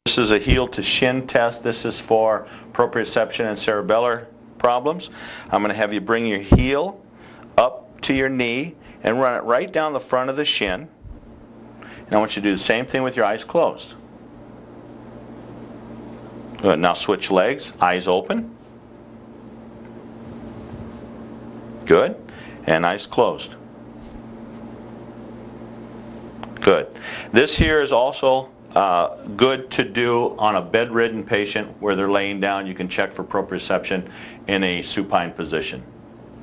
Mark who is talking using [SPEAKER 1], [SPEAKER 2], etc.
[SPEAKER 1] This is a heel to shin test. This is for proprioception and cerebellar problems. I'm going to have you bring your heel up to your knee and run it right down the front of the shin. And I want you to do the same thing with your eyes closed. Good. Now switch legs, eyes open. Good. And eyes closed. Good. This here is also good to do on a bedridden patient where they're laying down. You can check for proprioception in a supine position.